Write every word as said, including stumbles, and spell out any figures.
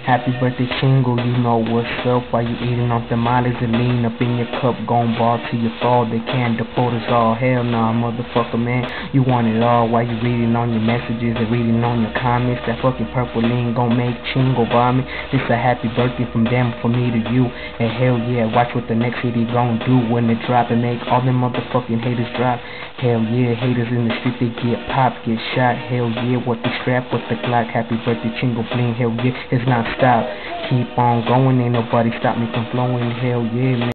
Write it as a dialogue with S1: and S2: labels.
S1: Happy birthday, Chingo, you know what's up. While you eating off the mollies and lean up in your cup, gon' ball till you fall. They can't deport us all. Hell nah, motherfucker, man. You want it all while you reading on your messages and reading on your comments. That fucking purple lean gon' make Chingo vomit. This a happy birthday from them, from me to you. And hell yeah, watch what the next city gon' do when they drop and make all them motherfucking haters drop. Hell yeah, haters in the street, they get popped, get shot. Hell yeah, what the strap, what the Glock. Happy birthday, Chingo Bling. Hell yeah, it's not stop. Keep on going, ain't nobody stop me from flowing. Hell yeah, man.